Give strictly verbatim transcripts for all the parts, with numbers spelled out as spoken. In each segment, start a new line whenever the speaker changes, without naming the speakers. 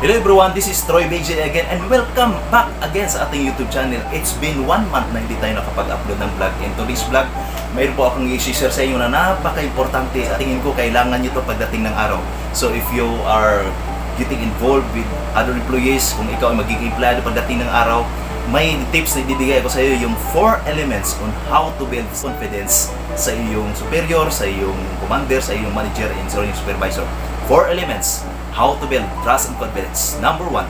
Hello everyone, this is Troy B J again and welcome back again sa ating YouTube channel. It's been one month na hindi tayo nakapag-upload ng vlog. In today's vlog, mayroon po akong i-share sa inyo na napaka-importante. Sa tingin ko, kailangan nyo ito pagdating ng araw. So if you are getting involved with other employees, kung ikaw ay magiging empleyado pagdating ng araw, may tips na ibibigay ko sa iyo, yung four elements on how to build confidence sa iyong superior, sa iyong commander, sa iyong manager, and sa iyong supervisor. Four elements how to build trust and confidence. Number one,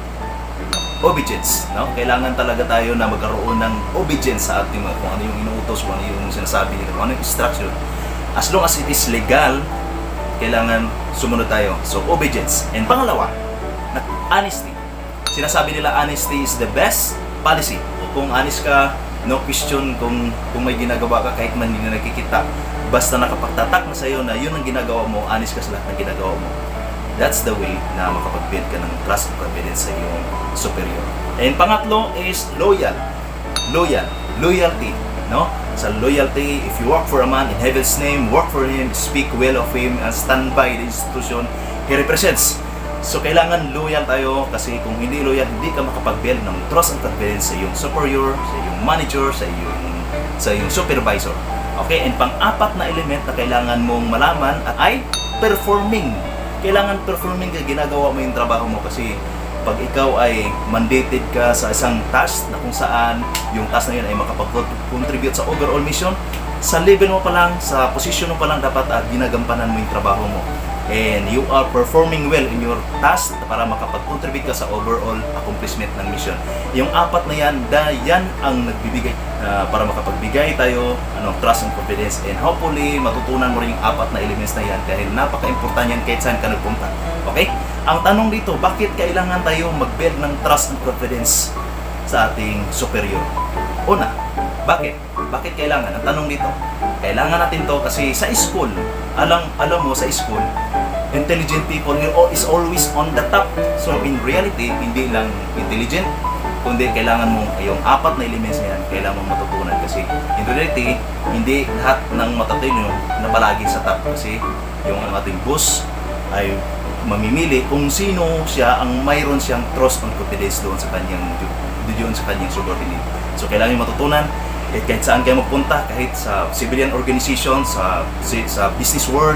obedience. No? Kailangan talaga tayo na magkaroon ng obedience sa ating mga, kung ano yung inuutos, kung ano yung sinasabi nila, kung ano yung instruction. As long as it is legal, kailangan sumunod tayo. So, obedience. And pangalawa, honesty. Sinasabi nila honesty is the best policy. Kung honest ka, no question kung, kung may ginagawa ka kahit man hindi na nakikita. Basta nakapagtatak na sa'yo na yun ang ginagawa mo, honest ka sa lahat ng ginagawa mo. That's the way na makapag-build ka ng trust and confidence sa iyong superior. And pangatlo is loyal. Loyal. Loyalty. No? Sa loyalty, if you work for a man in heaven's name, work for him, speak well of him, and stand by the institution he represents. So, kailangan loyal tayo kasi kung hindi loyal, hindi ka makapag-build ng trust and confidence sa iyong superior, sa iyong manager, sa iyong, sa iyong supervisor. Okay? And pang-apat na element na kailangan mong malaman ay performing. Kailangan performing ka, ginagawa mo yung trabaho mo kasi pag ikaw ay mandated ka sa isang task na kung saan yung task na yun ay makapag-contribute sa overall mission, sa level mo pa lang, sa position mo pa lang dapat uh, ginagampanan mo yung trabaho mo. And you are performing well in your task para makapag-contribute ka sa overall accomplishment ng mission. Yung apat na yan, da, yan ang nagbibigay uh, para makapagbigay tayo ano, trust and confidence. And hopefully, matutunan mo rin yung apat na elements na yan dahil napaka-important yan kahit saan ka nagpunta. Okay? Ang tanong dito, bakit kailangan tayo mag-build ng trust and confidence sa ating superior? Una, bakit? Bakit kailangan? Ang tanong dito, kailangan natin to kasi sa school, alam, alam mo sa school, intelligent people is always on the top. So in reality, hindi lang intelligent, kundi kailangan mo yung apat na elements na yan, kailangan mo matutunan kasi in reality, hindi lahat ng matatino na palagi sa top kasi yung ating boss ay mamimili kung sino siya ang mayroon siyang trust and confidence doon sa kanyang doon sa kanyang subordinate. So kailangan mo matutunan eh, kahit saan kayo magpunta, kahit sa civilian organization, sa, sa business world,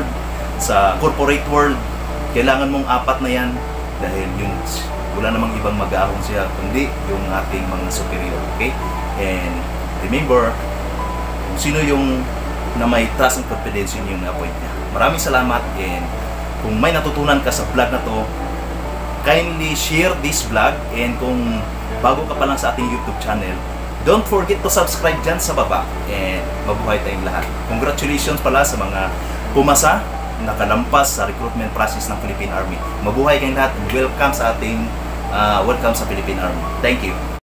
sa corporate world, kailangan mong apat na yan dahil yung wala namang ibang mag-aahon siya kundi yung ating mga superior. Okay? And remember, kung sino yung na may trust and confidence, yun yung appoint niya. Maraming salamat, and kung may natutunan ka sa vlog na to, kindly share this vlog, and kung bago ka pa lang sa ating YouTube channel, don't forget to subscribe dyan sa baba, and mabuhay tayong lahat. Congratulations pala sa mga pumasa, nakalampas sa recruitment process ng Philippine Army. Mabuhay kayong lahat, and welcome sa ating uh, welcome sa Philippine Army. Thank you.